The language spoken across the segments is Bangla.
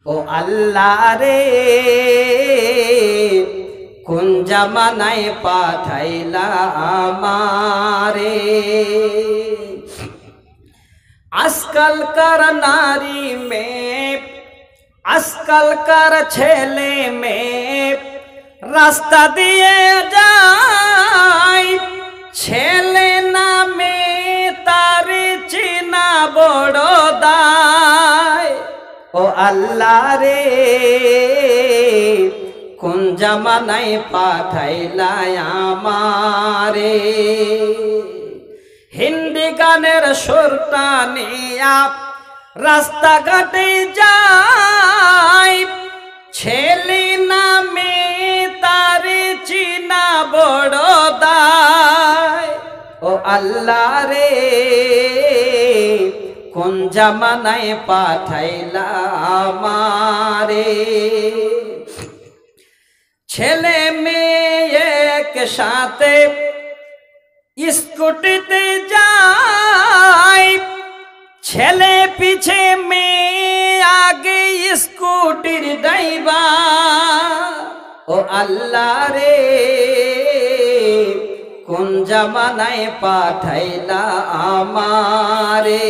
ও আল্লাহ রে কোন জামানায় পাঠাইলা আমারে। আজকালকার নারী মেয়ে, আজকালকার ছেলে মেয়ে রাস্তা দিয়ে যায়, ছেলে না মেয়ে তার চিনা বড় দায়। ও আল্লাহ রে কোন জামানায় পাঠাইলা আমারে। হিন্দি গানের সুরটা নিয়া রাস্তাঘাটে যায়, ছেলে না মেয়ে তার চিনা বড় দায়। ও আল্লাহ রে কোন জামানায় পাঠাইলা আমারে। ছেলে মেয়ে একসাথে স্কুটিতে যায়, ছেলে পিছে মেয়ে আগে স্কুটির ড্রাইভার। ও আল্লাহ রে কোন জামানায় পাঠাইলা আমারে।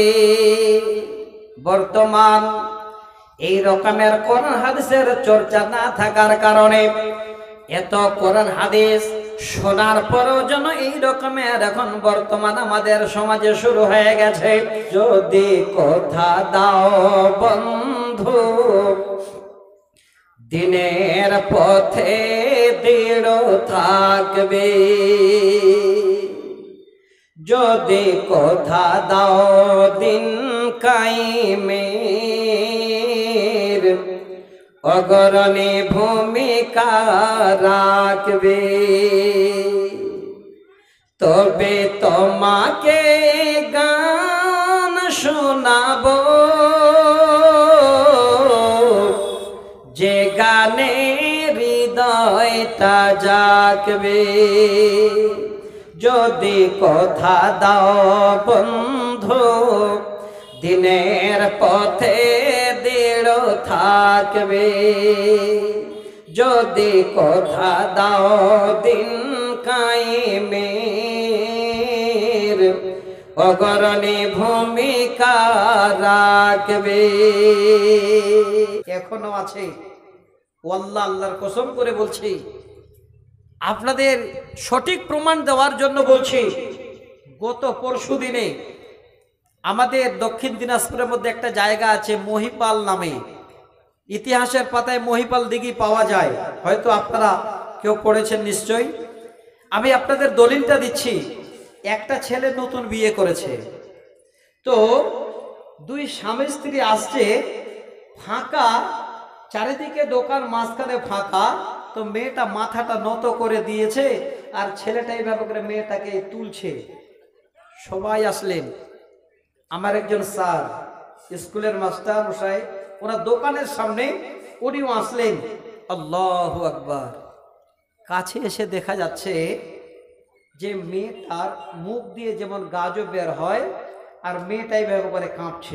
বর্তমান এই রকমের কোরআন হাদিসের চর্চা না থাকার কারণে এত কোরআন হাদিস শোনার পরেও যেন এই রকমের এখন বর্তমান আমাদের সমাজে শুরু হয়ে গেছে। যদি কথা দাও বন্ধু দিনের পথে দৃঢ় থাকবে, যদি কথা দাও দিন কায়েমের অগ্রণী ভূমিকা রাখবে, তবে তোমাকে গান শোনাবো যে গানে হৃদয়টা জাগবে। যদি কথা দাও বন্ধু দিনের পথে দৃঢ় থাকবে, যদি কথা দাও দিন কায়েমের অগ্রণী ভূমিকা রাখবে। এখনো আছে, আল্লাহ আল্লাহর কসম করে বলছি, আপনাদের সঠিক প্রমাণ দেওয়ার জন্য বলছি। গত পরশু দিনে আমাদের দক্ষিণ দিনাজপুরের মধ্যে একটা জায়গা আছে মহিপাল নামে, ইতিহাসের পাতায় মহিপাল দিঘি পাওয়া যায়, হয়তো আপনারা কেউ পড়েছেন নিশ্চয়ই। আমি আপনাদের দলিলটা দিচ্ছি। একটা ছেলে নতুন বিয়ে করেছে, তো দুই স্বামী স্ত্রী আসছে, ফাঁকা চারিদিকে দোকান, মাঝখানে ফাঁকা, তো মেয়েটা মাথাটা নত করে দিয়েছে আর ছেলেটা এইভাবে করে মেয়েটাকে তুলছে। সবাই আসলেন, আমার একজন স্যার স্কুলের মাস্টার মশাই ওরা দোকানের সামনে, উনিও আসলেন। আল্লাহু আকবার। কাছে এসে দেখা যাচ্ছে যে মেয়েটার মুখ দিয়ে যেমন গাজর বের হয় আর মেয়েটা এইভাবে করে কাঁপছে।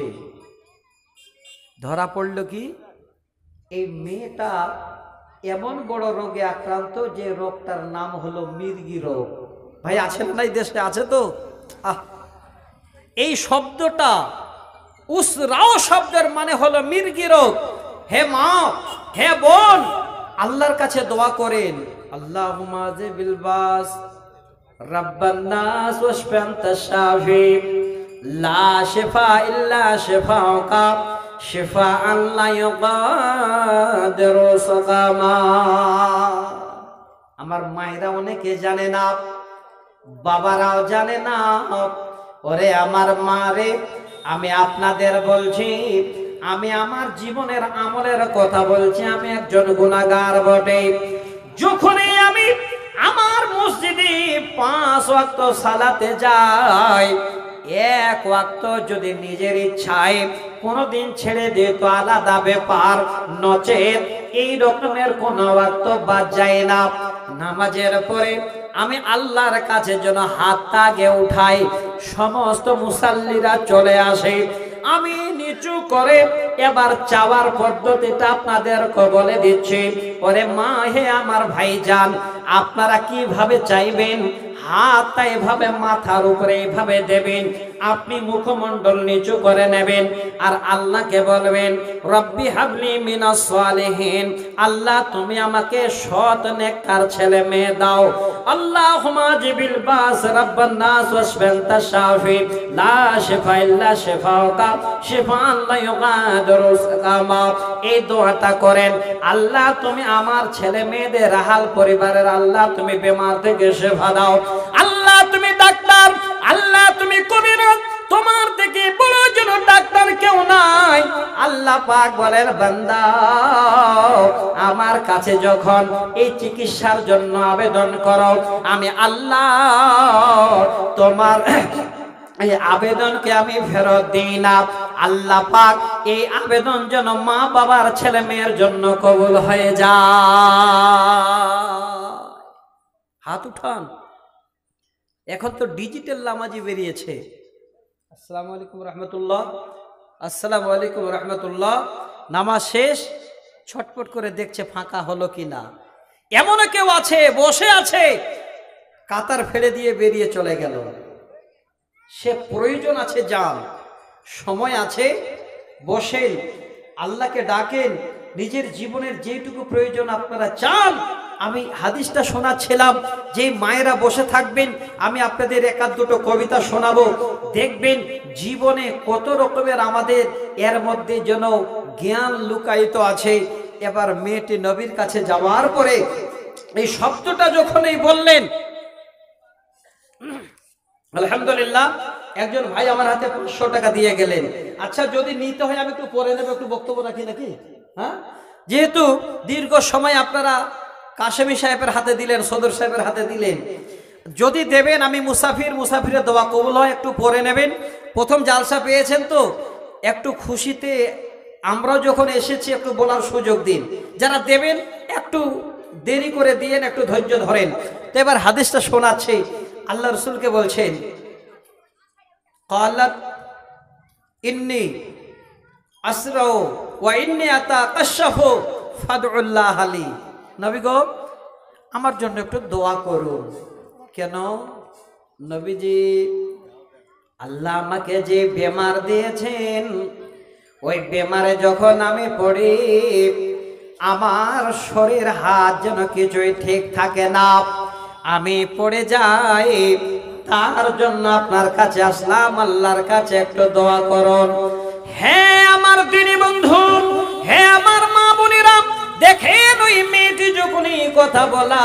ধরা পড়ল কি এই মেয়েটা এমন বড় রোগে আক্রান্ত যে রোগটার নাম হলো মির্গি রোগ। ভাই আছেন না এই দেশে? আছে তো। এই শব্দটা উসরাও শব্দের মানে হলো মির্গি রোগ। হে মা, হে বোন, আল্লাহর কাছে দোয়া করেন, আল্লাহুম্মা জিবিল বাস রাব্বান নাস ওয়াশফি আনতা শাফি লা শিফা ইল্লা শিফাউকা শিফাআন লা ইউগাদিরু সাকামা। আমার মায়েরা অনেকে জানে না, বাবারাও জানে না। ওরে আমার মারে, আমি আপনাদের বলছি, আমি আমার জীবনের আমলের কথা বলছি। আমি একজন গুনাহগার বটে। যখনই আমি আমার মসজিদে 5 ওয়াক্ত সালাতে যাই, 1 ওয়াক্ত যদি নিজের ইচ্ছায় কোনদিন ছেড়ে দিয়ে তো আলাদা ব্যাপার, নচেত এই রকমের কোন ওয়াক্ত বাদ যায় না। নামাজের পরে আমি আল্লাহর কাছে যেন হাতটা আগে উঠাই, সমস্ত মুসাল্লিরা চলে আসে, আমি নিচু করে এবার চাওয়ার পদ্ধতিটা আপনাদেরকে বলে দিচ্ছি। ওরে মা, হে আমার ভাইজান, আপনারা কিভাবে চাইবেন? হাতটা এভাবে মাথার উপরে এইভাবে দেবেন, আপনি মুখমণ্ডল নিচু করে নেবেন আর আল্লাহকে বলবেন, রব্বি হাবলি মিনাস সালিহিন, আল্লাহ তুমি আমাকে সৎ নেককার ছেলে মেয়ে দাও। আল্লাহুম্মা জিবিল বাস রাব্বান নাস ওয়াশফিন্তা শাফি লা শিফা ইল্লা শিফাউকা শিফাআন লা ইউগাদিরু সাকামা। এই দোয়াটা করেন, আল্লাহ তুমি আমার ছেলে মেয়েদের রাহাল পরিবারের আল্লাহ তুমি বেমার থেকে শিফা দাও। আল্লাহ তুমি ডাক্তার, আল্লাহ তুমি কবিরাজ, তোমার থেকে বড় যেন ডাক্তার কেউ নাই। আল্লাহ পাক বলেন, বান্দা আমার কাছে যখন এই চিকিৎসার জন্য আবেদন করো, আমি আল্লাহ তোমার এই আবেদনকে আমি ফেরত দিই না। আল্লাহ পাক এই আবেদন যেন মা বাবার ছেলে মেয়ের জন্য কবুল হয়ে যায়। হাত উঠান। এখন তো ডিজিটাল নামাজি বেরিয়েছে। আসসালামু আলাইকুম রহমতুল্লাহ, আসসালামু আলাইকুম রহমতুল্লাহ। নামাজ শেষ, ছটপট করে দেখছে ফাঁকা হলো কিনা। এমনও কেউ আছে বসে আছে, কাতার ফেলে দিয়ে বেরিয়ে চলে গেল। সে প্রয়োজন আছে, যান, সময় আছে, বসেন, আল্লাহকে ডাকেন, নিজের জীবনের যেটুকু প্রয়োজন আপনারা চান। আমি হাদিসটা শোনাচ্ছিলাম, যে মায়েরা বসে থাকবেন, আমি আপনাদের একাধ দুটো কবিতা শোনাবো, দেখবেন জীবনে কত রকমের আমাদের এর মধ্যে যেন জ্ঞান লুকায়িত আছে। এবার মেয়েটি নবীর কাছে যাওয়ার পরে এই শব্দটা যখনই বললেন, আলহামদুলিল্লাহ, একজন ভাই আমার হাতে 500 টাকা দিয়ে গেলেন। আচ্ছা, যদি নিতে হয় আমি একটু পরে নেব, একটু বক্তব্য রাখি নাকি? হ্যাঁ, যেহেতু দীর্ঘ সময় আপনারা কাশেমি সাহেবের হাতে দিলেন, সদর সাহেবের হাতে দিলেন, যদি দেবেন আমি মুসাফিরের দোয়া কবুল হয়, একটু পরে নেবেন। প্রথম জালসা পেয়েছেন তো, একটু খুশিতে আমরা যখন এসেছি একটু বলার সুযোগ দিন। যারা দেবেন একটু দেরি করে দিয়েন, একটু ধৈর্য ধরেন। তো এবার হাদিসটা শোনাচ্ছে, আল্লাহ রসুলকে বলছেন, ক্বালাত ইন্নী আসরাউ ওয়া ইন্নী আতাকাশাফু ফাদউল্লাহ লি। নবী গো, আমার জন্য একটু দোয়া করুন। কেন নবীজি? আল্লাহ আমাকে যে বেমার দিয়েছেন, ওই বেমারে যখন আমি পড়ি, আমার শরীর হাত যেন কিছুই ঠিক থাকে না, আমি পড়ে যাই। তার জন্য আপনার কাছে আসলাম, আল্লাহর কাছে একটু দোয়া করুন। হ্যাঁ আমার দিনী বন্ধু, হ্যাঁ আমার মা বোনেরা, দেখেন ওই মেয়েটি যখনই কথা বলা,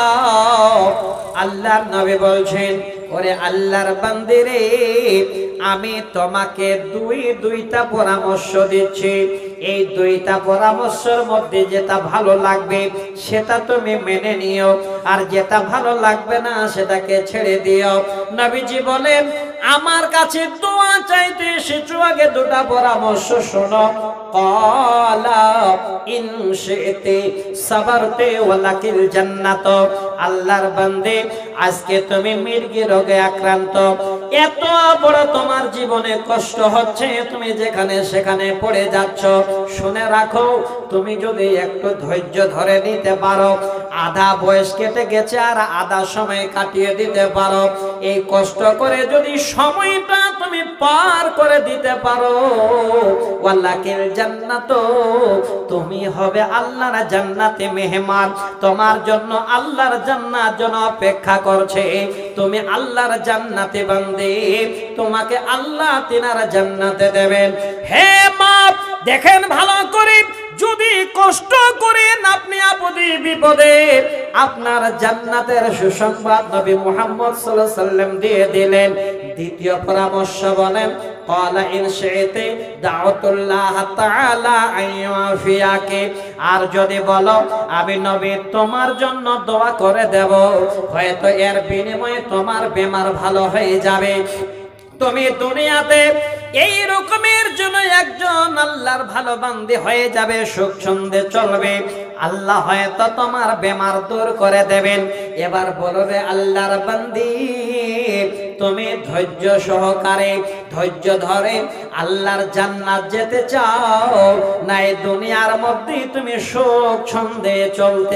আল্লাহর নবী বলছেন, ওরে আল্লাহর বান্দী রে, আমি তোমাকে দুইটা পরামর্শ দিচ্ছি। এই দুইটা পরামর্শের মধ্যে যেটা ভালো লাগবে সেটা তুমি মেনে নিও, আর যেটা ভালো লাগবে না সেটাকে ছেড়ে দিও। নবীজি বলেন, আমার কাছে দোয়া চাইতে এসেছো, আগে দুটা পরামর্শ শোনো। ক্বালা ইন শি'তি সাবারতে ওয়ালাকিল জান্নাত। আল্লাহর বান্দে, আজকে তুমি মির্গি রোগে আক্রান্ত, এত বড় তোমার জীবনে কষ্ট হচ্ছে, তুমি যেখানে সেখানে পড়ে যাচ্ছ। শুনে রাখো, তুমি যদি একটু ধৈর্য ধরে নিতে পারো, আধা বয়স কেটে গেছে আর আধা সময় কাটিয়ে দিতে পারো, এই কষ্ট করে যদি সময়টা তুমি পার করে দিতে পারো, ওয়ালাকিল জান্নাত, তুমি হবে আল্লাহর জান্নাতে মেহমান। তোমার জন্য আল্লাহর জান্নাত যেন অপেক্ষা করছে। তুমি আল্লাহর জান্নাতে বান্দে, তোমাকে আল্লাহ তিনার জান্নাতে দেবেন। হে মা, দেখেন ভালো করে, যদি কষ্ট করেন আপনি আপদে বিপদে, আপনার জান্নাতের সুসংবাদ নবী মুহাম্মদ সাল্লাল্লাহু আলাইহি ওয়াসাল্লাম দিয়ে দিলেন। দ্বিতীয় পরামর্শ বলেন, ক্বালা ইন শি'তি দাউতুল্লাহ তাআলা আইয়াফিয়াকে। আর যদি বলো আমি নবী তোমার জন্য দোয়া করে দেব, হয়তো এর বিনিময়ে তোমার বেমার ভালো হয়ে যাবে, তুমি দুনিয়াতে এই রকমের জন্য একজন আল্লাহর ভালো বান্দী হয়ে যাবে, সুখ ছন্দে চলবে, আল্লাহ হয়তো তোমার বেমার দূর করে দেবেন। এবার বলবে, আল্লাহর বান্দী তুমি ধৈর্য সহকারে ধৈর্য ধরে আল্লাহর জান্নাত যেতে চাও, না এই দুনিয়ার মধ্যে তুমি সুখ ছন্দে চলতে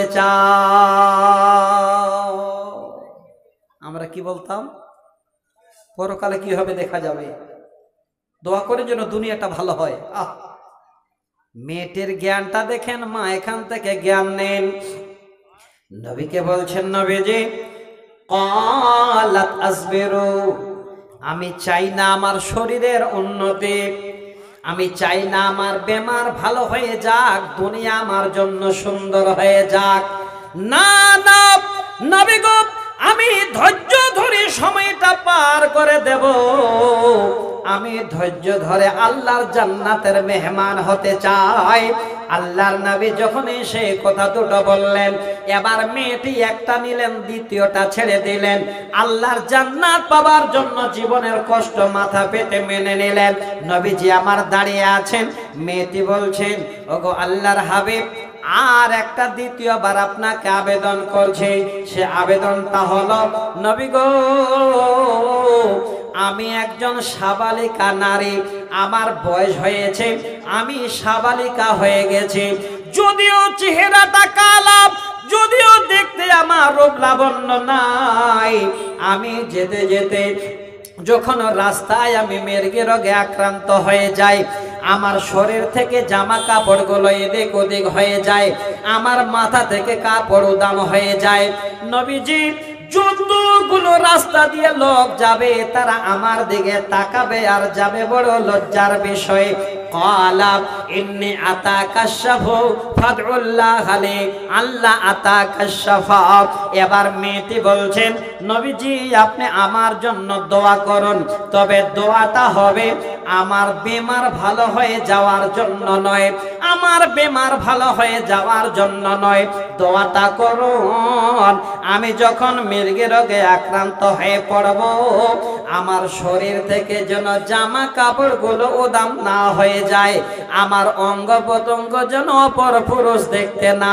চাও? আমরা কি বলতাম? পরকালে কি হবে দেখা যাবে, দোয়া করে যেন দুনিয়াটা ভালো হয়। মেয়েটির জ্ঞানটা দেখেন, মা এখান থেকে জ্ঞান নেন। নবীকে বলছেন, নবীজি ক্বালাত আসবিরু, আমি চাই না আমার শরীরের উন্নতি, আমি চাই না আমার বেমার ভালো হয়ে যাক, দুনিয়া আমার জন্য সুন্দর হয়ে যাক। না না নবী গো, আমি ধৈর্য ধরে সময়টা পার করে দেব, আমি ধৈর্য ধরে আল্লাহর জান্নাতের মেহমান হতে চাই। আল্লাহর নবী যখন এসে কথা দুটো বললেন, এবার মেয়েটি একটা নিলেন, দ্বিতীয়টা ছেড়ে দিলেন। আল্লাহর জান্নাত পাবার জন্য জীবনের কষ্ট মাথা পেতে মেনে নিলেন। নবীজি আমার দাঁড়িয়ে আছেন, মেয়েটি বলছেন, ওগো আল্লাহর হাবিব, আর একটা দ্বিতীয়বার আপনাকে আবেদন করছে। সে আবেদনটা হলো, নবী গো, আমি একজন সাবালিকা নারী, আমার বয়স হয়েছে, আমি সাবালিকা হয়ে গেছি, যদিও চেহারাটা কালা, যদিও দেখতে আমার রূপ লাবণ্য নাই, আমি যেতে যেতে যখন রাস্তায় আমি মৃগী রোগে আক্রান্ত হয়ে যাই, আমার শরীর থেকে জামা কাপড়গুলো এদিক ওদিক হয়ে যায়, আমার মাথা থেকে কাপড় উদাম হয়ে যায়। নবীজি যতগুলো রাস্তা দিয়ে লোক যাবে, তারা আমার দিকে তাকাবে আর যাবে বড় লজ্জার বিষয়। ক্বালা ইন্নী আতাকাশফু ফাদউল্লাহ আলী, আল্লাহ আতাকাশফা। এবার মেয়েটি বলছেন, নবীজি আপনি আমার জন্য দোয়া করুন, তবে দোয়াটা হবে আমার বেমার ভালো হয়ে যাওয়ার জন্য নয়, আমার বেমার ভালো হয়ে যাওয়ার জন্য নয়, দোয়াটা করুন আমি যখন মৃগী রোগে আক্রান্ত হয়ে পড়ব, আমার শরীর থেকে যেন জামা কাপড়গুলো উদাম না হয়ে যায়, আমার অঙ্গ প্রত্যঙ্গ যেন অপর পুরুষ দেখতে না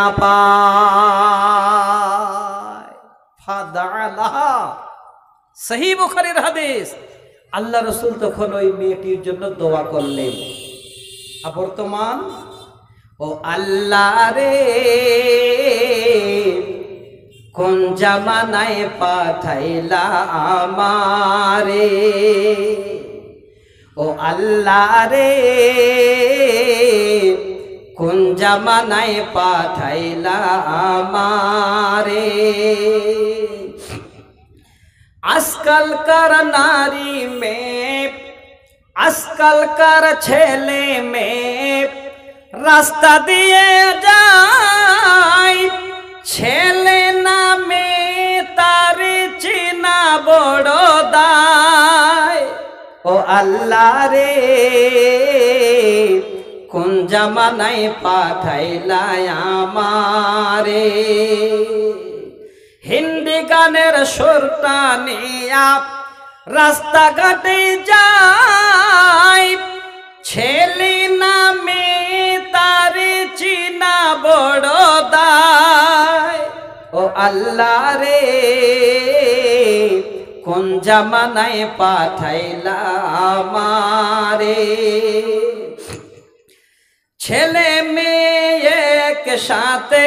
পায়। ফাদালাহা, সহিহ বুখারীর হাদিস। আল্লাহ রাসূল তখন ওই মেয়েটির জন্য দোয়া করলেন। আর বর্তমান, ও আল্লাহ রে, কোন জামানায় পাঠাইলা আমারে, ও আল্লাহ রে, কোন জামানায় পাঠাইলা আমারে। আজকালকার নারী মেয়ে, আজকালকার ছেলে মেয়ে রাস্তা দিয়ে যায়, ছেলে না মেয়ে তার চিনা বড় দায়। ও আল্লাহ রে, কোন জামানায় পাঠাইলা আমারে। হিন্দি গানের সুরটা নিয়া রাস্তাঘাটে যায়, ছেলে না মেয়ে তার চিনা বড় দায়। ও আল্লাহ রে, কোন জামানায় পাঠাইলা আমারে। ছেলে মেয়ে একসাথে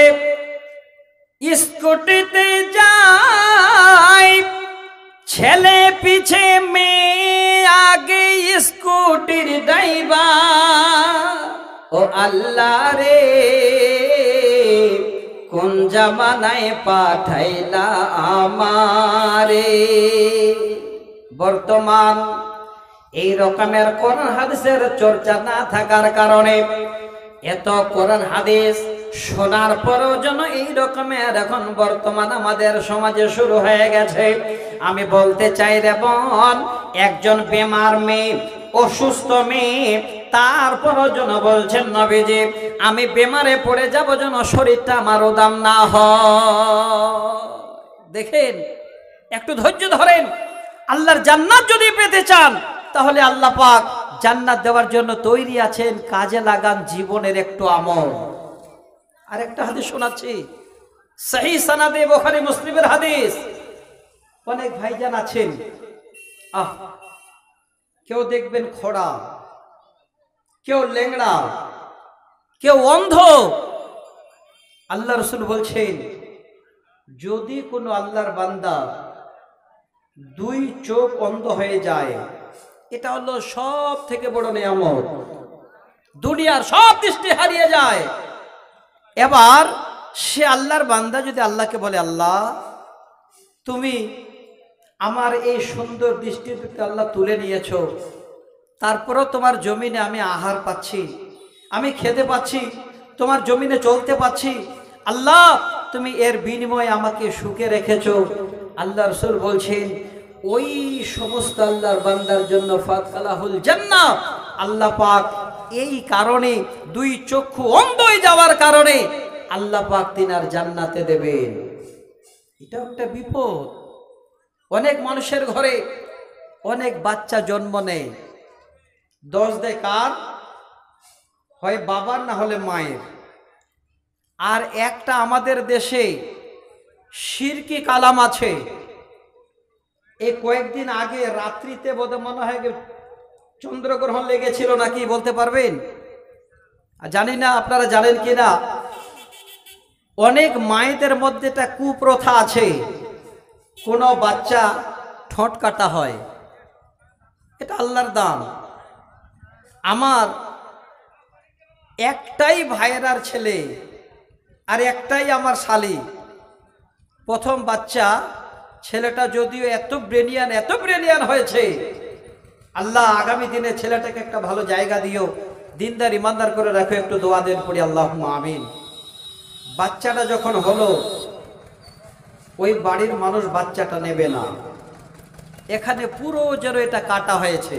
স্কুটিতে যায়, ছেলে পিছে মেয়ে আগে স্কুটির ড্রাইভার। ও আল্লাহ রে, কোন জামানায় পাঠাইলা আমারে। বর্তমান এই রকমের কোরআন হাদিসের চর্চা না থাকার কারণে এত কোরআন হাদিস শোনার পরেও যেন এই রকমের এখন বর্তমান আমাদের সমাজে শুরু হয়ে গেছে। আমি বলতে চাই রে বোন, একজন বেমার মেয়ে, অসুস্থ মেয়ে, তারপরও যেন বলছেন নবীজি আমি বেমারে পড়ে যাব যেন শরীরটা আমার উদাম না হয়। দেখেন, একটু ধৈর্য ধরেন। আল্লাহর জান্নাত যদি পেতে চান তাহলে আল্লাহ পাক জান্নাত দেওয়ার জন্য তৈরি আছেন, কাজে লাগান জীবনের একটু আমল। আরেকটা হাদিস শোনাচ্ছি, সহিহ সনদে বুখারী মুসলিমের হাদিস। অনেক ভাইজান আছেন আহ, কেউ দেখবেন খোড়া, কেউ লেংড়া, কেউ অন্ধ। আল্লাহ রসুল বলছেন, যদি কোনো আল্লাহর বান্দা দুই চোখ অন্ধ হয়ে যায়, এটা হলো সব থেকে বড় নিয়ামত। দুনিয়ার সব দৃষ্টি হারিয়ে যায়। এবার সে আল্লাহর বান্দা যদি আল্লাহকে বলে, আল্লাহ তুমি আমার এই সুন্দর দৃষ্টি থেকে আল্লাহ তুলে নিয়েছো, তারপরেও তোমার জমিনে আমি আহার পাচ্ছি, আমি খেতে পাচ্ছি, তোমার জমিনে চলতে পাচ্ছি, আল্লাহ তুমি এর বিনিময়ে আমাকে সুখে রেখেছো। আল্লাহ রাসূল বলছেন, ওই সমস্ত আল্লাহর বান্দার জন্য ফাতকালাহুল জান্নাহ, আল্লাহ পাক এই কারণে দুই চক্ষু অন্ধ হয়ে যাওয়ার কারণে আল্লাহ পাক তিনার জান্নাতে দেবেন। এটা একটা বিপদ। অনেক মানুষের ঘরে অনেক বাচ্চা জন্ম নেয়, দোষ দেয় কার? হয় বাবার না হলে মায়ের। আর একটা আমাদের দেশে শিরকি কালাম আছে। এই কয়েকদিন আগে রাত্রিতে বোধহয় মনে হয় চন্দ্রগ্রহণ লেগেছিল নাকি, বলতে পারবেন? জানি না আপনারা জানেন কিনা। অনেক মায়েদের মধ্যে একটা কুপ্রথা আছে, কোনো বাচ্চা ঠোঁট কাটা হয়, এটা আল্লাহর দান। আমার একটাই ভাইয়েরার ছেলে আর একটাই আমার শালি। প্রথম বাচ্চা ছেলেটা যদিও এত ব্রেনিয়ান হয়েছে, আল্লাহ আগামী দিনে ছেলেটাকে একটা ভালো জায়গা দিও, দিনদার ইমানদার করে রাখো, একটু দোয়া দেন পড়ি আল্লাহুম্মা আমিন। বাচ্চাটা যখন হলো, ওই বাড়ির মানুষ বাচ্চাটা নেবে না, এখানে পুরো যেন এটা কাটা হয়েছে,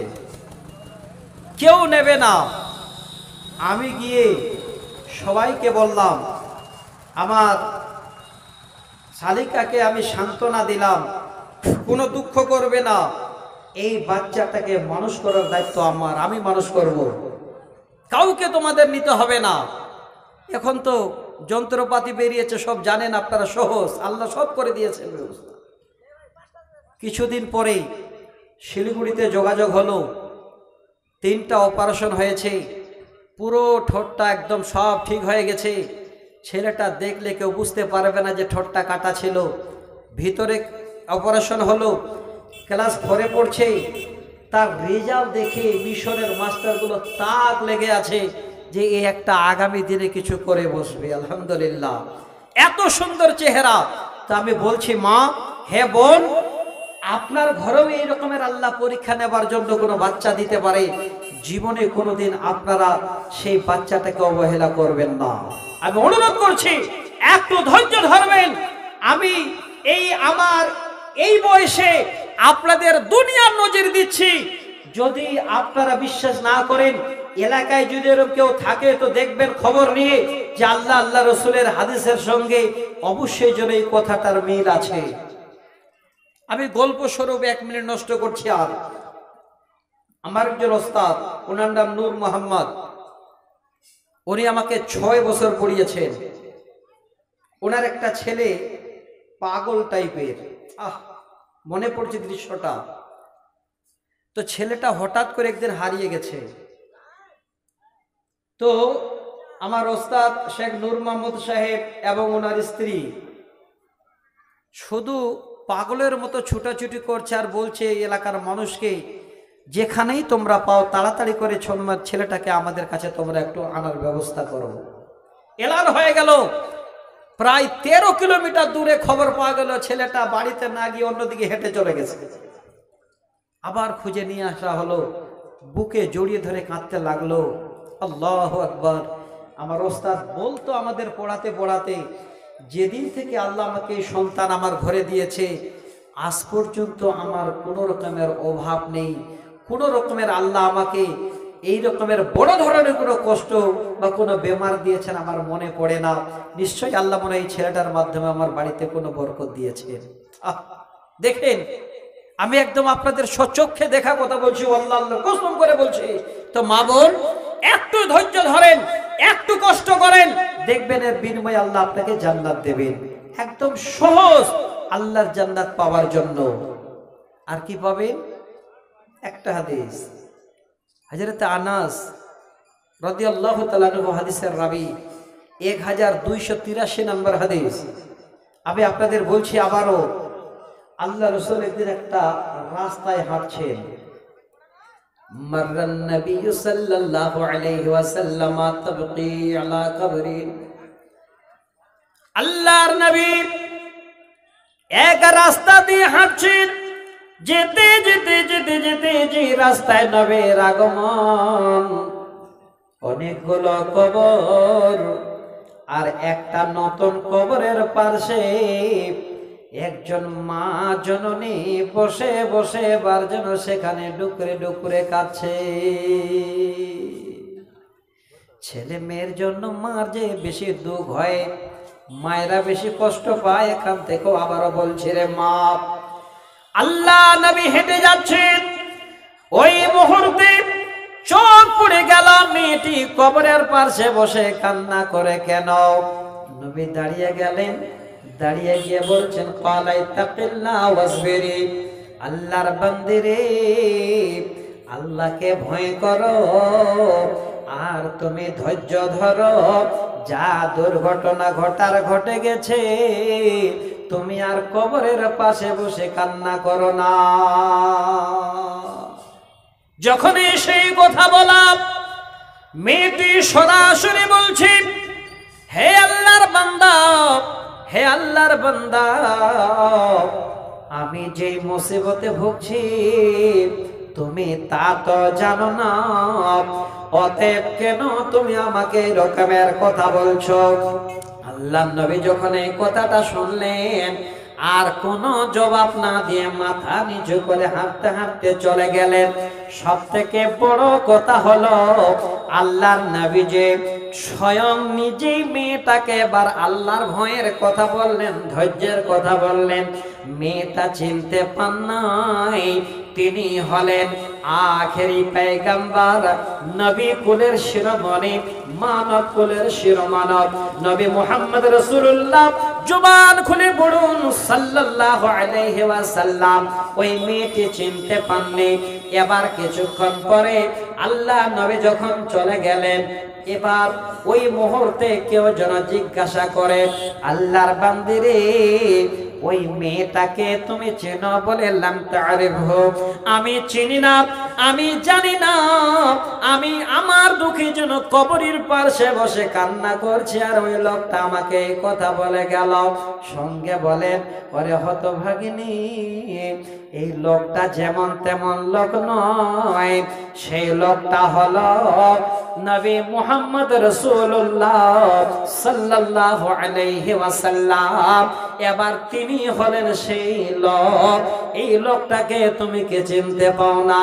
কেউ নেবে না। আমি গিয়ে সবাইকে বললাম, আমার শালিকাকে আমি সান্ত্বনা দিলাম, কোনো দুঃখ করবে না, এই বাচ্চাটাকে মানুষ করার দায়িত্ব আমার, আমি মানুষ করব, কাউকে তোমাদের নিতে হবে না। এখন তো যন্ত্রপাতি বেরিয়েছে, সব জানেন আপনারা, সহজ, আল্লাহ সব করে দিয়েছেন ব্যবস্থা। কিছুদিন পরেই শিলিগুড়িতে যোগাযোগ হলো, 3টা অপারেশন হয়েছে, পুরো ঠোঁটটা একদম সব ঠিক হয়ে গেছে। ছেলেটা দেখলে কেউ বুঝতে পারবে না যে ঠোঁটটা কাটা ছিল। ভিতরে অপারেশন হলো, ক্লাস 4-এ পড়ছে। তার রেজাল্ট দেখে মিশরের মাস্টারগুলো তাক লেগে আছে যে এ একটা আগামী দিনে কিছু করে বসবে। আলহামদুলিল্লাহ, এত সুন্দর চেহারা। তো আমি বলছি, মা, হে বোন, আপনার ঘরেও এই রকমের আল্লাহ পরীক্ষা নেবার জন্য কোনো বাচ্চা দিতে পারে, জীবনে কোনোদিন আপনারা সেই বাচ্চাটাকে অবহেলা করবেন না। আমি অনুরোধ করছি, একটু ধৈর্য ধরবেন। আমি আমার এই বয়সে আপনাদের দুনিয়ার নজির দিচ্ছি। যদি আপনারা বিশ্বাস না করেন, এলাকায় যদি এরকম কেউ থাকে তো দেখবেন খবর নিয়ে যে আল্লাহ রসুলের হাদিসের সঙ্গে অবশ্যই যেন এই কথাটার মিল আছে। আমি গল্প স্বরূপ 1 মিনিট নষ্ট করছি। আর আমার একজন ওস্তাদ, ওনার নাম নূর মোহাম্মদ, উনি আমাকে 6 বছর পড়িয়েছেন। ওনার একটা ছেলে পাগল টাইপের, মনে পড়ছে দৃশ্যটা। তো ছেলেটা হঠাৎ করে একদিন হারিয়ে গেছে। তো আমার ওস্তাদ শেখ নূর মোহাম্মদ সাহেব এবং ওনার স্ত্রী শুধু পাগলের মতো ছুটাছুটি করছে আর বলছে এলাকার মানুষকে, যেখানেই তোমরা পাও তাড়াতাড়ি করে ছেলেটাকে আমাদের কাছে তোমরা একটু আনার ব্যবস্থা করো। এলান হয়ে গেল। প্রায় 13 কিলোমিটার দূরে খবর পাওয়া গেল ছেলেটা বাড়িতে না গিয়ে অন্যদিকে হেঁটে চলে গেছে। আবার খুঁজে নিয়ে আসা হলো, বুকে জড়িয়ে ধরে কাঁদতে লাগলো। আল্লাহু আকবার। আমার ওস্তাদ বলতো আমাদের পড়াতে পড়াতে, যেদিন থেকে আল্লাহ আমাকে সন্তান আমার ঘরে দিয়েছে, আজ পর্যন্ত আমার কোনো রকমের অভাব নেই, কোনো রকমের আল্লাহ আমাকে এই রকমের বড় ধরনের কোনো কষ্ট বা কোনো বেমার দিয়েছেন আমার মনে পড়ে না। নিশ্চয়ই আল্লাহ মনে এই ছেলেটার মাধ্যমে আমার বাড়িতে কোনো বরকত দিয়েছেন। দেখেন, আমি একদম আপনাদের সচক্ষে দেখা কথা বলছি, আল্লাহ কসম করে বলছি। তো মা বোন, একটু ধৈর্য ধরেন, একটু কষ্ট করেন, দেখবেন এর বিনিময়ে আল্লাহ আপনাকে জান্নাত দেবেন। একদম সহজ আল্লাহর জান্নাত পাওয়ার জন্য। আর কি পাবেন? একটা হাদিস, হযরত আনাস রাদিয়াল্লাহু তাআলা আনহু হাদিসের রাবী, 1283 নম্বর হাদিস। আমি আপনাদের বলছি আবারও, আল্লাহ রাসূল একদিন একটা রাস্তায় হাঁটছেন। মাররান নবী সাল্লাল্লাহু আলাইহি ওয়াসাল্লাম তাবকি আলা কবরি। আল্লাহর নবী এক রাস্তা দিয়ে হাঁটছেন। যেতে যেতে যেতে যেতে যে রাস্তায় নবীর আগমন, অনেকগুলো কবর, আর একটা নতুন কবরের পাশে একজন মা জননী বসে বসে বার যেন সেখানে ডুকরে ডুকরে কাঁদছে। ছেলে মেয়ের জন্য মার যে বেশি দুঃখ হয়, মায়েরা বেশি কষ্ট পায়। এখান থেকেও আবারও বলছে রে মা। আল্লাহ নবী হেঁটে যাচ্ছেন, ওই মুহূর্তে চোখ পড়ে গেল মেয়েটি কবরের পাশে বসে কান্না করে কেন। নবী দাঁড়িয়ে গেলেন, দাঁড়িয়ে গিয়ে বলছেন ক্বালাই তাকিল্লাহ ওয়াসবিরি, আল্লাহর বান্দি রে, আল্লাহকে ভয় করো আর তুমি ধৈর্য ধরো। যা দুর্ঘটনা ঘটার ঘটে গেছে, তুমি আর কবরের পাশে বসে কান্না করো না। যখনই সেই কথা বললাম, মেয়েটি সরাসরি বলছে, হে আল্লাহর বান্দা, হে আল্লাহর বান্দা, আমি যে মুসিবতে ভুগছি তুমি তা তো জানো না, অতএব কেন তুমি আমাকে এই রকমের কথা বলছো? আল্লাহর নবী যখন এই কথাটা শুনলেন, আর কোনো জবাব না দিয়ে মাথা নিচু করে হাঁটতে হাঁটতে চলে গেলেন। সব থেকে বড় কথা হলো, আল্লাহর নবী যে স্বয়ং নিজেই মেয়েটাকে এবার আল্লাহর ভয়ের কথা বললেন, ধৈর্যের কথা বললেন। মেয়েটা চিনতে পান নাই তিনি হলেন আখেরি পয়গম্বর, নবী কুলের শিরোমণি, মানব কুলের শিরোমানব নবী মুহাম্মদ রাসূলুল্লাহ। জবান খুলে বলুন সাল্লাল্লাহু আলাইহি ওয়াসাল্লাম। ওই মেয়েটি চিনতে পাননি। এবার কিছুক্ষণ পরে আল্লাহ নবী যখন চলে গেলেন, এবার ওই মুহূর্তে কেউ যেন জিজ্ঞাসা করে, আল্লাহর বান্দি রে, ওই মেয়েটাকে তুমি চেনো? বলে লাম তারিফহু, আমি চিনি না, আমি জানি না। আমি আমার দুঃখের জন্য কবরের পাশে বসে কান্না করছি, আর ওই লোকটা আমাকে এই কথা বলে গেল। সঙ্গে বলেন, ওরে হতভাগিনী, এই লোকটা যেমন তেমন লোক নয়, সেই লোকটা হলো নবী মুহাম্মদ রাসূলুল্লাহ সাল্লাল্লাহু আলাইহি ওয়াসাল্লাম। এবার তিনি হলেন সেই লোক। এই লোকটাকে তুমি কে চিনতে পাও না?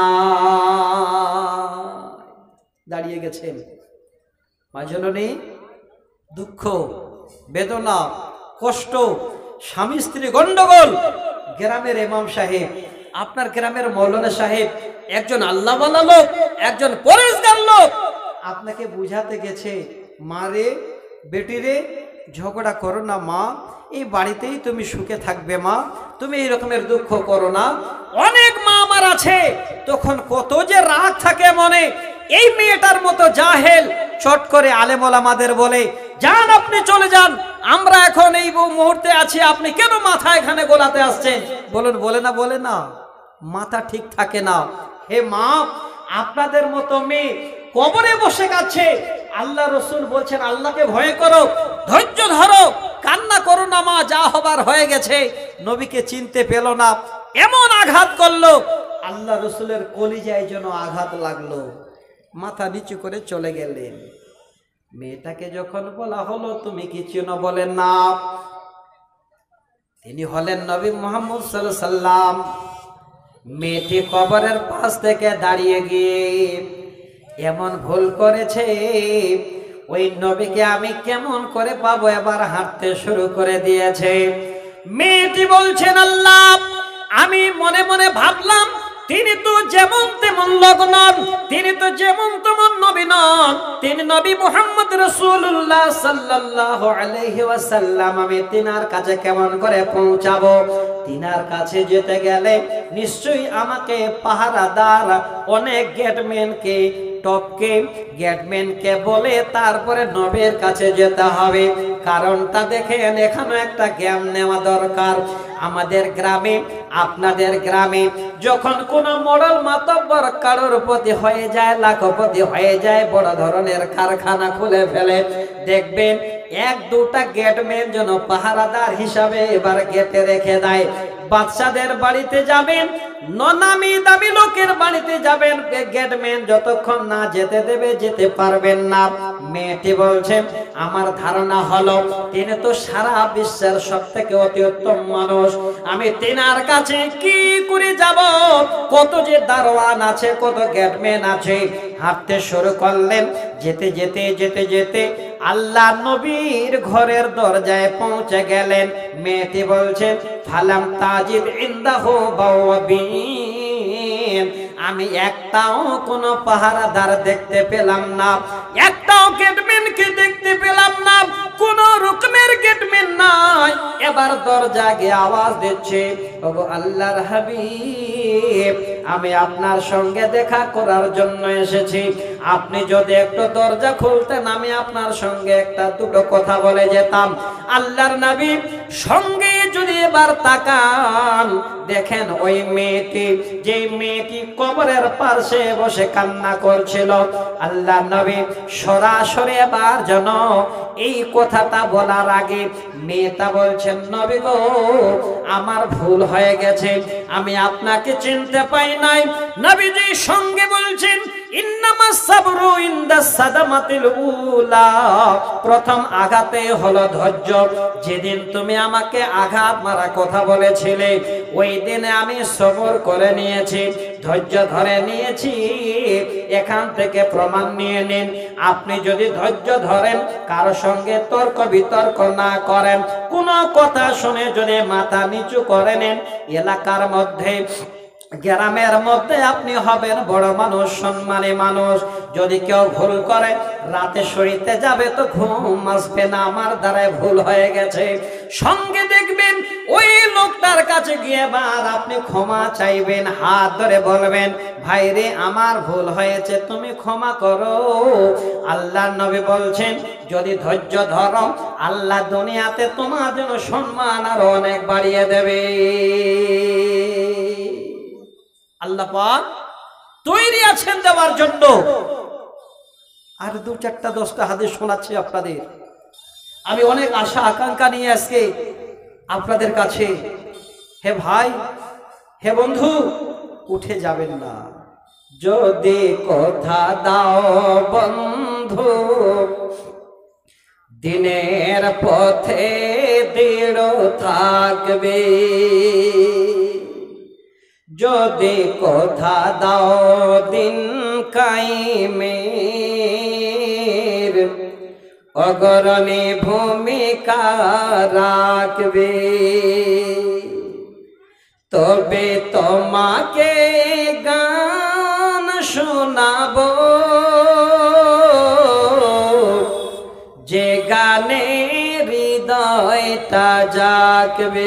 দাঁড়িয়ে গেছেন মা জননী। দুঃখ, বেদনা, কষ্ট, স্বামী স্ত্রী গন্ডগোল, গ্রামের ইমাম সাহেব, আপনার গ্রামের মৌলানা সাহেব, একজন আল্লাহওয়ালা লোক, একজন পরেশগার লোক আপনাকে বুঝাতে গেছে, মা রে, বেটি রে, ঝগড়া করো না মা, এই বাড়িতেই তুমি সুখে থাকবে মা, তুমি এই রকমের দুঃখ করো না। অনেক মা আমার আছে, তখন কত যে রাগ থাকে মনে। এই মেয়েটার মতো জাহেল চট করে আলেম ওলামাদের বলে, যান আপনি চলে যান, আমরা এখন এই মুহূর্তে আছি, আপনি কেন মাথা এখানে গোলাতে আসছেন? বলুন, বলে না? বলে না, মাথা ঠিক থাকে না। হে মা, আপনাদের মতো মেয়ে কবরে বসে কাছে, আল্লাহ রসুল বলছেন আল্লাহকে ভয় করো, ধৈর্য ধরো, কান্না করো না মা, যা হবার হয়ে গেছে। নবীকে চিনতে পেল না, এমন আঘাত করলো, আল্লাহ রসুলের কলিজায় যেন আঘাত লাগলো। মাথা নিচু করে চলে গেলেন। মেয়েটাকে যখন বলা হলো তুমি কি চিনো? বলেন না। তিনি হলেন নবী মুহাম্মদ সাল্লাল্লাহু আলাইহি ওয়াসাল্লাম। মেয়েটি কবরের পাশ থেকে দাঁড়িয়ে গিয়ে এমন ভুল করেছে, ওই নবীকে আমি কেমন করে পাবো, এবার হাঁটতে শুরু করে দিয়েছে। মেয়েটি বলছেন, আল্লাহ, আমি মনে মনে ভাবলাম তিনি তো যেমন তেমন লোক নন, তিনি তো যেমন তেমন নবী নন, তিনি নবী মুহাম্মদ রাসূলুল্লাহ সাল্লাল্লাহু আলাইহি ওয়াসাল্লাম। আমি তিনার কাছে কেমন করে পৌঁছাবো? তিনার কাছে যেতে গেলে নিশ্চয়ই আমাকে পাহারাদার অনেক গেটম্যানকে টপকে গেটম্যানকে বলে তারপরে নবীর কাছে যেতে হবে। কারণটা দেখেন, এখানে একটা জ্ঞান নেওয়া দরকার। আমাদের গ্রামে, আপনাদের গ্রামে যখন কোনো মোড়ল মাতব্বর কারোর প্রতি হয়ে যায়, লাখপতি হয়ে যায়, বড় ধরনের কারখানা খুলে ফেলে, দেখবেন এক দুটা গেটম্যান যেন পাহারাদার হিসাবে এবার গেটে রেখে দেয়। বাদশাদের বাড়িতে যাবেন, নামি দামি লোকের বাড়িতে যাবেন, গেটম্যান যতক্ষণ না যেতে দেবে যেতে পারবেন না। মেয়েটি বলছেন, আমার ধারণা হলো তিনি তো সারা বিশ্বের সব থেকে অতি উত্তম মানুষ, আমি তেনার কাছে কি করে যাব? কত যে দারোয়ান আছে, কত গেটম্যান আছে। হাঁটতে শুরু করলেন, যেতে যেতে যেতে যেতে আল্লাহ নবীর ঘরের দরজায় পৌঁছে গেলেন। মেয়েটি বলছেন, ফালাম তাজিদ ইনদাহু বাওয়াবিন, আমি একটাও কোনো পাহারাদার দেখতে পেলাম না, একটাও গেটম্যানকে দেখতে পেলাম না, কোন রকমের গেটম্যান নাই। এবার দরজা গিয়ে আওয়াজ দিচ্ছে, ওগো আল্লাহর হাবিব, আমি আপনার সঙ্গে দেখা করার জন্য এসেছি, আপনি যদি একটু দরজা খুলতেন আমি আপনার সঙ্গে একটা দুটো কথা বলে যেতাম। আল্লাহর নবী সঙ্গে যদি এবার তাকান, দেখেন ওই মেয়েটি, যে মেয়েটি কবরের পাশে বসে কান্না করছিল, আল্লাহ নবী সরাসরি এবার যেন এই কথাটা বলার আগে মেয়েটা বলছেন, নবী গো, আমার ভুল হয়ে গেছে, আমি আপনাকে চিনতে পাই নাই। নবীজি সঙ্গে বলছেন, ইন্নামাস সাবরু ইনদাস সাদামাতিল উলা, প্রথম আঘাতে হলো ধৈর্য। যেদিন তুমি আমাকে আঘাত মারা কথা বলেছিলে, ওই দিনে আমি সবর করে নিয়েছি, ধৈর্য ধরে নিয়েছি। এখান থেকে প্রমাণ নিয়ে নিন, আপনি যদি ধৈর্য ধরেন, কারো সঙ্গে তর্ক বিতর্ক না করেন, কোনো কথা শুনে যদি মাথা নিচু করে নেন, এলাকার মধ্যে, গ্রামের মধ্যে আপনি হবেন বড় মানুষ, সম্মানী মানুষ। যদি কেউ ভুল করে, রাতে শুইতে যাবে তো ঘুম আসবে না, আমার দ্বারাই ভুল হয়ে গেছে, সঙ্গে দেখবেন ওই লোকটার কাছে গিয়ে বার আপনি ক্ষমা চাইবেন, হাত ধরে বলবেন, ভাই রে, আমার ভুল হয়েছে, তুমি ক্ষমা করো। আল্লাহর নবী বলছেন, যদি ধৈর্য ধরো, আল্লাহ দুনিয়াতে তোমার জন্য সম্মান আরো অনেক বাড়িয়ে দেবে। আল্লাহ পাক তৈরি আছেন দেওয়ার জন্য। আর দু চারটা 10টা হাদিস শোনাচ্ছি আপনাদের। আমি অনেক আশা আকাঙ্ক্ষা নিয়ে আজকে আপনাদের কাছে। হে ভাই, হে বন্ধু, উঠে যাবেন না। যদি কথা দাও বন্ধু, দিনের পথে দৃঢ় থাকবে, যদি কথা দাও দিন কায়েমের, অগ্রণী ভূমিকা রাখবে, তবে তোমাকে গান শোনাবো, যে গানে হৃদয়টা জাগবে।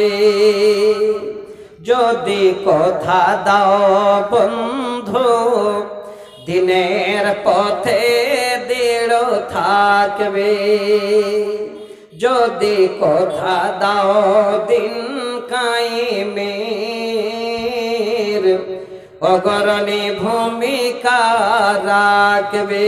যদি কথা দাও বন্ধু, দিনের পথে দৃঢ় থাকবে, যদি কথা দাও দিন কায়েমের, অগ্রণী ভূমিকা রাখবে।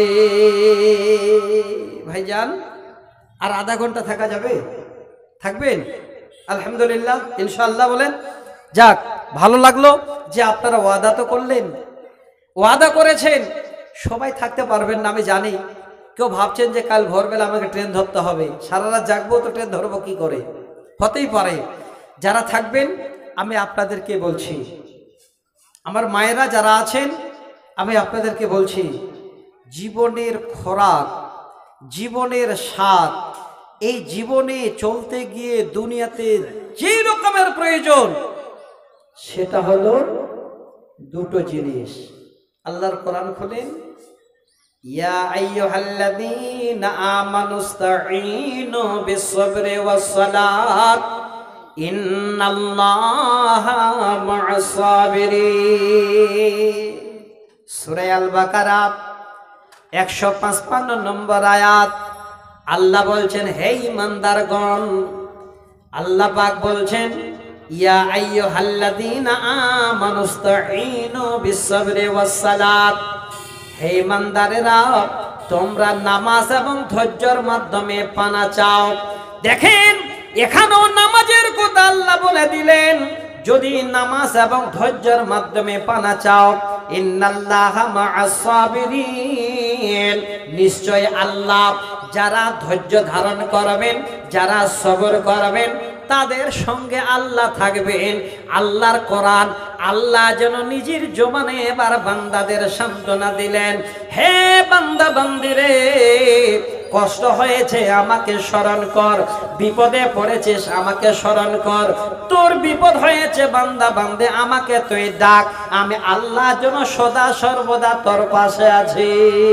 ভাইজান, আর আধা ঘন্টা থাকা যাবে? থাকবেন? আলহামদুলিল্লাহ, ইনশাআল্লাহ বলেন। যাক, ভালো লাগলো যে আপনারা ওয়াদা তো করলেন, ওয়াদা করেছেন। সবাই থাকতে পারবেন না আমি জানি। কেউ ভাবছেন যে কাল ভোরবেলা আমাকে ট্রেন ধরতে হবে, সারা রাত জাগবো তো ট্রেন ধরবো কি করে? হতেই পারে। যারা থাকবেন আমি আপনাদেরকে বলছি, আমার মায়েরা যারা আছেন আমি আপনাদেরকে বলছি, জীবনের খোরাক, জীবনের স্বাদ, এই জীবনে চলতে গিয়ে দুনিয়াতে যে রকমের প্রয়োজন, সেটা হলো দুটো জিনিস। আল্লাহর কোরআন খুলেন, ইয়া আইয়ুহাল্লাযীনা আমানুস্তাঈনু বিস-সাবরি ওয়াস-সালাত ইন্নাল্লাহা মা'আস সাবিরিন। সূরা আল বাকারা 155 নম্বর আয়াত। আল্লাহ বলছেন, হে ঈমানদারগণ, আল্লাহ পাক বলছেন, ইয়া আইয়ুহাল্লাযীনা আমানুস্তাঈনু বিস-সাবরি ওয়াস-সালাত। হে ঈমানদারেরা, তোমরা নামাজ এবং ধৈর্যের মাধ্যমে পানা চাও। দেখেন, এখানেও নামাজের কথা আল্লাহ বলে দিলেন। যদি নামাজ এবং ধৈর্যের মাধ্যমে পানা চাও, ইন্নাল্লাহা মা'আস সাবিরিন, নিশ্চয় আল্লাহ যারা ধৈর্য ধারণ করবেন, যারা সবর করবেন, তাদের সঙ্গে আল্লাহ থাকবেন। আল্লাহর কোরআন আল্লাহ যেন নিজের জবানে এবার বান্দাদের সান্ত্বনা দিলেন, হে বান্দা বান্দিরে, কষ্ট হয়েছে আমাকে স্মরণ কর, বিপদে পড়েছিস আমাকে স্মরণ কর, তোর বিপদ হয়েছে বান্দা বান্দে আমাকে তুই ডাক, আমি আল্লাহ যেন সদা সর্বদা তোর পাশে আছি।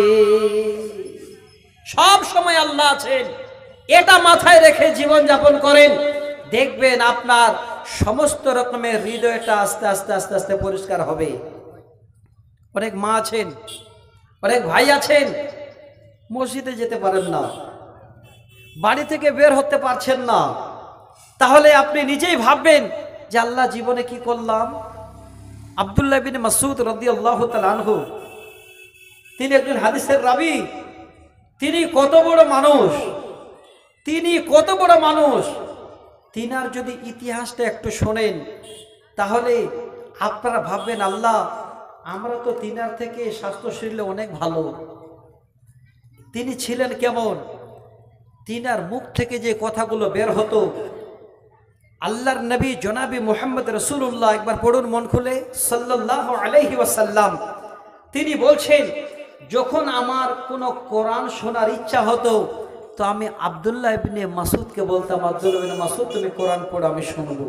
সব সময় আল্লাহ আছেন, এটা মাথায় রেখে জীবন যাপন করেন। দেখবেন আপনার সমস্ত রকমের হৃদয়টা আস্তে আস্তে আস্তে আস্তে পরিষ্কার হবে। অনেক মা আছেন, অনেক ভাই আছেন, মসজিদে যেতে পারেন না, বাড়ি থেকে বের হতে পারছেন না। তাহলে আপনি নিজেই ভাববেন যে আল্লাহ জীবনে কি করলাম। আব্দুল্লাহ বিন মাসউদ রাদিয়াল্লাহু তাআলা আনহু, তিনি একজন হাদিসের রাবী। তিনি কত বড় মানুষ, তিনি কত বড় মানুষ। তিনার যদি ইতিহাসটা একটু শোনেন, তাহলে আপনারা ভাববেন, আল্লাহ আমরা তো তিনার থেকে স্বাস্থ্য শরীরে অনেক ভালো। তিনি ছিলেন কেমন, তিনার মুখ থেকে যে কথাগুলো বের হতো, আল্লাহর নবী জনাবি মুহাম্মদ রাসূলুল্লাহ, একবার পড়ুন মন খুলে, সাল্লাল্লাহু আলাইহি ওয়াসাল্লাম। তিনি বলছেন, যখন আমার কোনো কোরআন শোনার ইচ্ছা হতো, তো আমি আব্দুল্লাহ ইবনে মাসউদকে বলতাম, আব্দুল্লাহ ইবনে মাসউদ তুমি কোরআন পড়ো, আমি শুনবো।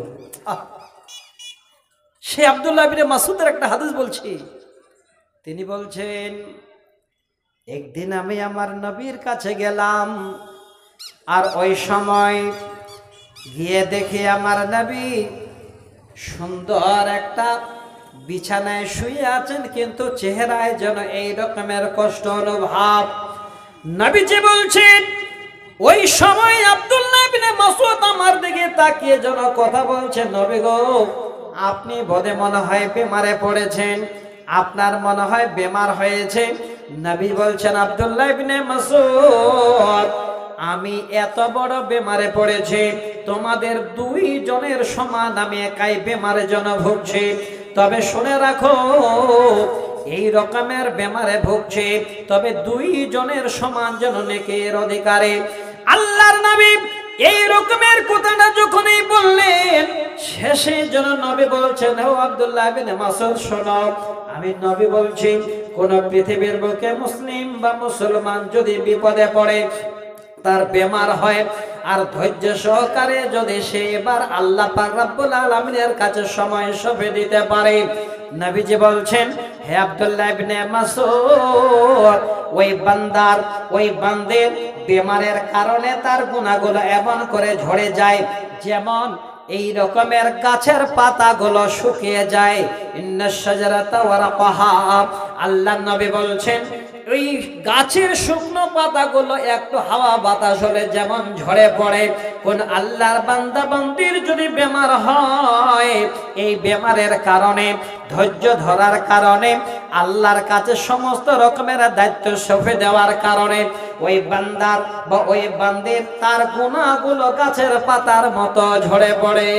সে আব্দুল্লাহ ইবনে মাসউদের একটা হাদিস বলছি। তিনি বলছেন, একদিন আমি আমার নবীর কাছে গেলাম, আর ওই সময় গিয়ে দেখি আমার নবী সুন্দর একটা বিছানায় শুয়ে আছেন, কিন্তু চেহারায় যেন এই রকমের কষ্ট অনুভব। নবীজি বলছেন, ওই সময় আব্দুল্লাহ ইবনে মাসউদ আমার দিকে তাকিয়ে যেন কথা বলছেন, নবী গো, আপনি বোধে মনে হয় বেমারে পড়েছেন, আপনার মনে হয় বেমার হয়েছে। নবী বলছেন, আব্দুল্লাহ ইবনে মাসউদ, আমি এত বড় বেমারে পড়েছি, তোমাদের দুই জনের সমান আমি একাই বেমারে যেন ভুগছি। তবে শুনে রাখো, এই রকমের বেমারে ভুগছে, তবে দুই জনের সমান যেন নেকির অধিকারী। আল্লাহর নবী এই রকমের কথাটা যখনই বললেন, শেষে যেন নবী বলছেন, ও আব্দুল্লাহ ইবনে মাসউদ শোনো, আমি নবী বলছি, কোন পৃথিবীর বুকে মুসলিম বা মুসলমান যদি বিপদে পড়ে, তার বেমার হয়, আর ধৈর্য সহকারে যদি সে এবার আল্লাহ পাক রব্বুল আলামিনের কাছে সময় সঁপে দিতে পারে, নবীজি বলছেন, হে আব্দুল্লাহ ইবনে মাসউদ, ওই বান্দার, ওই বান্দের বেমারের কারণে তার গুনাহগুলো এমন করে ঝরে যায়, যেমন এই রকমের গাছের পাতাগুলো শুকিয়ে যায়। ইন্নাশ শাজারাতা ওয়ারাকাহা, আল্লাহর নবী বলছেন, ওই গাছের শুকনো পাতাগুলো একটু হাওয়া বাতাস হলে যেমন ঝরে পড়ে। কোন আল্লাহর বান্দা বান্দির যদি বেমার হয়, এই বেমারের কারণে, ধৈর্য ধরার কারণে, আল্লাহর কাছে সমস্ত রকমের দায়িত্ব সঁপে দেওয়ার কারণে, ওই বান্দার বা ওই বান্দির তার গুনাহগুলো গাছের পাতার মতো ঝরে পড়ে।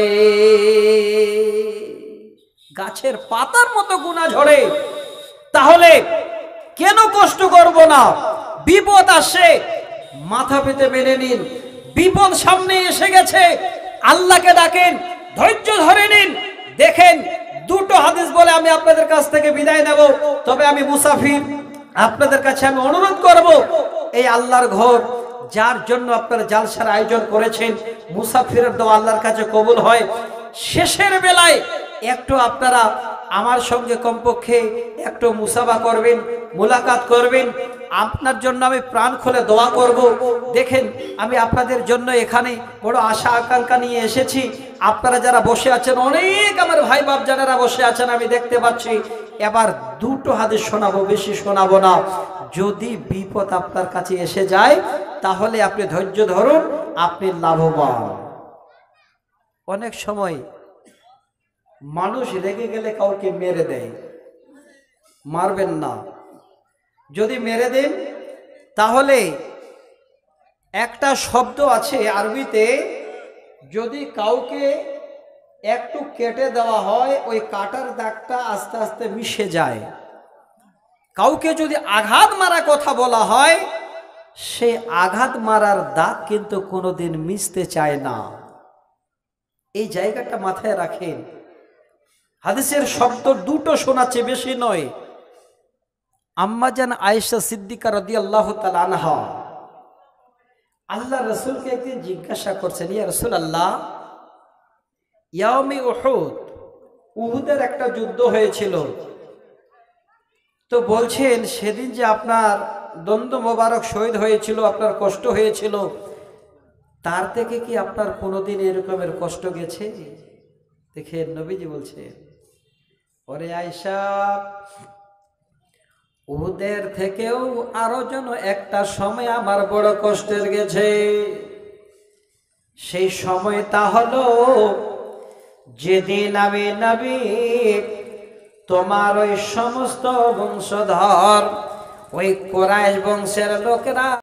গাছের পাতার মতো গুনাহ ঝরে। তাহলে কেন কষ্ট করব না? বিপদ আসে, মাথা পেতে মেনে নিন। বিপদ সামনে এসে গেছে, আল্লাহকে ডাকেন, ধৈর্য ধরে নিন। দেখেন, দুটো হাদিস বলে আমি আপনাদের কাছ থেকে বিদায় নেব। তবে আমি মুসাফির, আপনাদের কাছে আমি অনুরোধ করব, এই আল্লাহর ঘর যার জন্য আপনারা জালসার আয়োজন করেছেন, মুসাফিরের দোয়া আল্লাহর কাছে কবুল হয়। শেষের বেলায় একটু আপনারা আমার সঙ্গে কমপক্ষে একটু মুসাফা করবেন, মুলাকাত করবেন। আপনার জন্য আমি প্রাণ খুলে দোয়া করব। দেখেন আমি আপনাদের জন্য এখানে বড় আশা আকাঙ্ক্ষা নিয়ে এসেছি। আপনারা যারা বসে আছেন, অনেক আমার ভাই বাপ যারা বসে আছেন আমি দেখতে পাচ্ছি। এবার দুটো হাদিস শোনাবো, বেশি শোনাবো না। যদি বিপদ আপনার কাছে এসে যায় তাহলে আপনি ধৈর্য ধরুন, আপনি লাভবান। অনেক সময় মানুষ রেগে গেলে কাউকে মেরে দেয়, মারবেন না। যদি মেরে দেন তাহলে একটা শব্দ আছে আরবিতে, যদি কাউকে একটু কেটে দেওয়া হয় ওই কাটার দাগটা আস্তে আস্তে মিশে যায়। কাউকে যদি আঘাত মারা কথা বলা হয়, সে আঘাত মারার দাগ কিন্তু কোনোদিন মিশতে চায় না। এই জায়গাটা মাথায় রাখেন। হাদিসের শব্দ দুটো শোনাচ্ছে, বেশি নয়। আম্মাজান আয়েশা সিদ্দিকা রাদিয়াল্লাহু তাআলা আনহা আল্লাহ রাসূলকে একদিন জিজ্ঞাসা করছেন, ইয়া রাসূলুল্লাহ, ইয়াউমে উহুদ, উহুদের একটা যুদ্ধ হয়েছিল, তো বলছেন সেদিন যে আপনার দ্বন্দ্ব মোবারক শহীদ হয়েছিল, আপনার কষ্ট হয়েছিল, তার থেকে কি আপনার কোনোদিন এরকমের কষ্ট গেছে? দেখেন নবীজি বলছেন, ওরে আয়েশা, উহুদের থেকেও আরো যেন একটা সময় আমার বড় কষ্টের গেছে। সেই সময়টা হলো যেদিন আমি নবী তোমার ওই সমস্ত বংশধর, ওই কুরাইশ বংশের লোকেরা